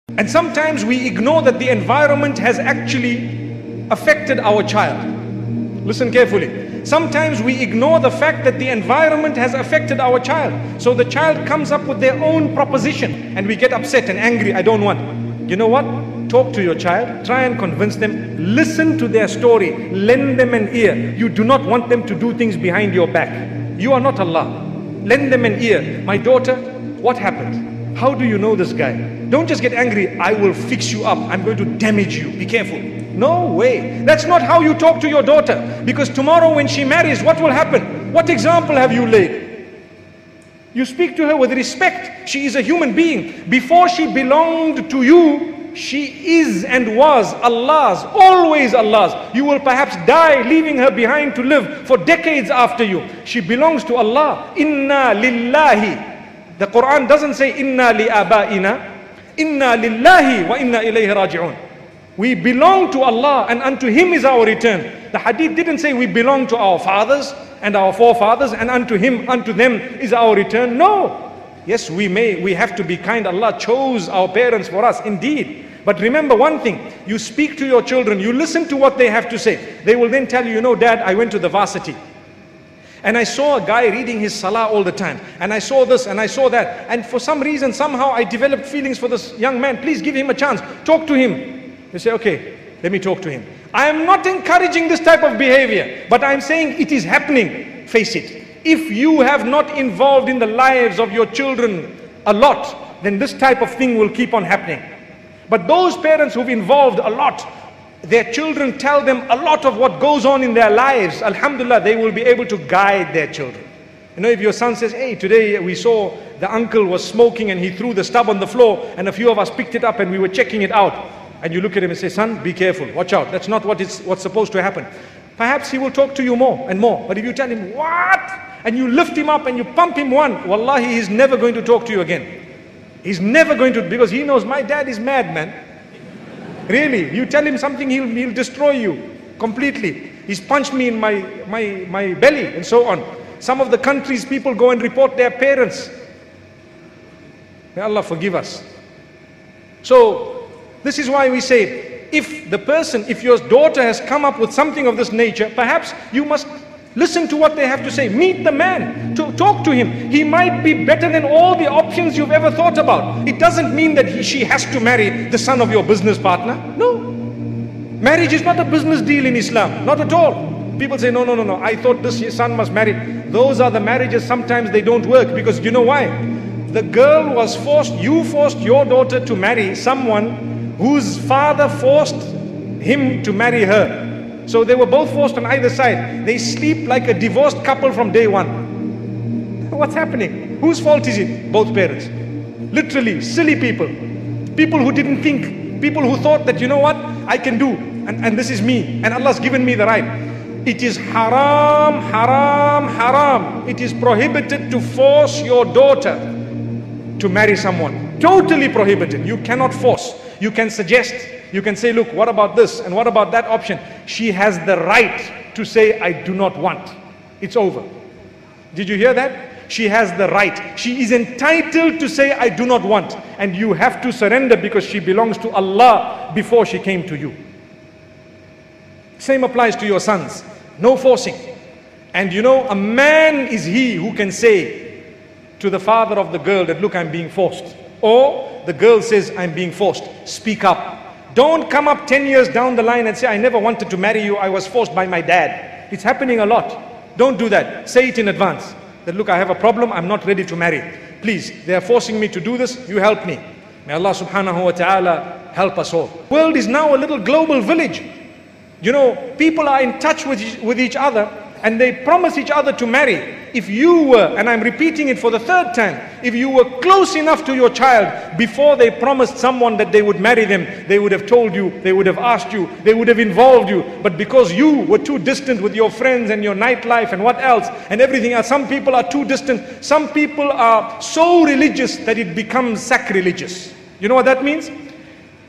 And sometimes we ignore that the environment has actually affected our child. Listen carefully. Sometimes we ignore the fact that the environment has affected our child. So the child comes up with their own proposition and we get upset and angry. I don't want. You know what? Talk to your child. Try and convince them. Listen to their story. Lend them an ear. You do not want them to do things behind your back. You are not Allah. Lend them an ear. My daughter, what happened? How do you know this guy? Don't just get angry. I will fix you up. I'm going to damage you. Be careful. No way. That's not how you talk to your daughter. Because tomorrow when she marries, what will happen? What example have you laid? You speak to her with respect. She is a human being. Before she belonged to you, she is and was Allah's, always Allah's. You will perhaps die leaving her behind to live for decades after you. She belongs to Allah. Inna lillahi. The Quran doesn't say inna li abaina. Inna lillahi wa inna ilayhi raji'un. We belong to Allah and unto Him is our return. The hadith didn't say we belong to our fathers and our forefathers and unto Him, unto them is our return. No. Yes, we have to be kind. Allah chose our parents for us, indeed. But remember one thing, you speak to your children, you listen to what they have to say. They will then tell you, you know, Dad, I went to the varsity. And I saw a guy reading his salah all the time. And I saw this and I saw that. And for some reason, somehow I developed feelings for this young man. Please give him a chance. Talk to him. You say, okay, let me talk to him. I am not encouraging this type of behavior, but I am saying it is happening. Face it. If you have not involved in the lives of your children a lot, then this type of thing will keep on happening. But those parents who've involved a lot, their children tell them a lot of what goes on in their lives. Alhamdulillah, they will be able to guide their children. You know, if your son says, hey, today we saw the uncle was smoking and he threw the stub on the floor and a few of us picked it up and we were checking it out. And you look at him and say, son, be careful, watch out. That's not what's supposed to happen. Perhaps he will talk to you more and more. But if you tell him, what? And you lift him up and you pump him one, wallahi, he's never going to talk to you again. He's never going to, because he knows my dad is mad, man. Really, you tell him something, he'll destroy you completely. He's punched me in my belly and so on. Some of the countries, people go and report their parents. May Allah forgive us. So, this is why we say, if your daughter has come up with something of this nature, perhaps you must listen to what they have to say. Meet the man, talk to him. He might be better than all the options you've ever thought about. It doesn't mean that she has to marry the son of your business partner. No. Marriage is not a business deal in Islam, not at all. People say, no, I thought this son must marry. Those are the marriages, sometimes they don't work, because you know why? The girl was forced, you forced your daughter to marry someone whose father forced him to marry her. So they were both forced on either side. They sleep like a divorced couple from day one. What's happening? Whose fault is it? Both parents. Literally, silly people. People who didn't think. People who thought that, you know what, I can do. And this is me. And Allah's given me the right. It is haram, haram, haram. It is prohibited to force your daughter to marry someone. Totally prohibited. You cannot force. You can suggest. You can say, look, what about this and what about that option? She has the right to say, I do not want. It's over. Did you hear that? She has the right. She is entitled to say, I do not want. And you have to surrender because she belongs to Allah before she came to you. Same applies to your sons. No forcing. And you know, a man is he who can say to the father of the girl that, look, I'm being forced. Or the girl says, I'm being forced. Speak up. Don't come up 10 years down the line and say, I never wanted to marry you. I was forced by my dad. It's happening a lot. Don't do that. Say it in advance. That, look, I have a problem. I'm not ready to marry. Please, they are forcing me to do this. You help me. May Allah subhanahu wa ta'ala help us all. The world is now a little global village. You know, people are in touch with each other and they promise each other to marry. If you were, and I'm repeating it for the third time, if you were close enough to your child before they promised someone that they would marry them, they would have told you, they would have asked you, they would have involved you. But because you were too distant with your friends and your nightlife and what else and everything else, some people are too distant. Some people are so religious that it becomes sacrilegious. You know what that means?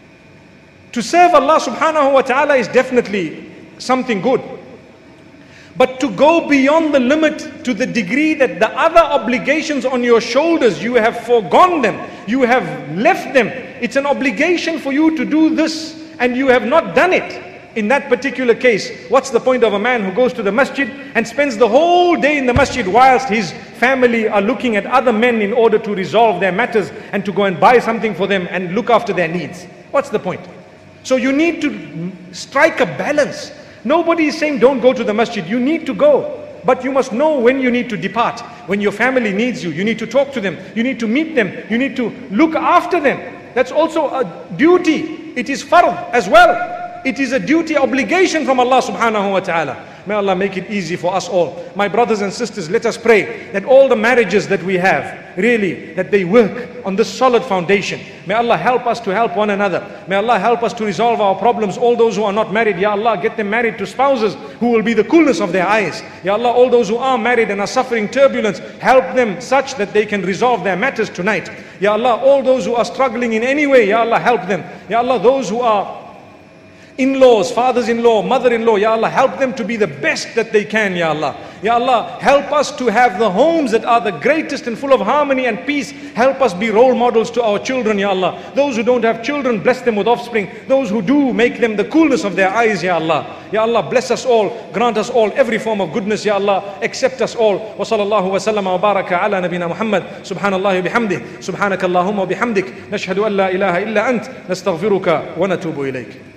To serve Allah subhanahu wa ta'ala is definitely something good. But to go beyond the limit to the degree that the other obligations on your shoulders, you have foregone them, you have left them. It's an obligation for you to do this and you have not done it. In that particular case, what's the point of a man who goes to the masjid and spends the whole day in the masjid whilst his family are looking at other men in order to resolve their matters and to go and buy something for them and look after their needs? What's the point? So you need to strike a balance. Nobody is saying don't go to the masjid. You need to go. But you must know when you need to depart. When your family needs you, you need to talk to them. You need to meet them. You need to look after them. That's also a duty. It is fard as well. It is a duty, obligation from Allah subhanahu wa ta'ala. May Allah make it easy for us all. My brothers and sisters, let us pray that all the marriages that we have, really, that they work on this solid foundation. May Allah help us to help one another. May Allah help us to resolve our problems. All those who are not married, Ya Allah, get them married to spouses who will be the coolness of their eyes. Ya Allah, all those who are married and are suffering turbulence, help them such that they can resolve their matters tonight. Ya Allah, all those who are struggling in any way, Ya Allah, help them. Ya Allah, those who are in-laws, fathers-in-law, mother-in-law, Ya Allah, help them to be the best that they can, Ya Allah. Ya Allah, help us to have the homes that are the greatest and full of harmony and peace. Help us be role models to our children, Ya Allah. Those who don't have children, bless them with offspring. Those who do, make them the coolness of their eyes, Ya Allah. Ya Allah, bless us all, grant us all every form of goodness, Ya Allah. Accept us all. Wa sallallahu wa sallama wa baraka ala nabina Muhammad. Subhanallah wa bihamdih. Subhanaka Allahumma wa bihamdik. Nashhadu an la ilaha illa ant. Nastaghfiruka wa natubu ilayk.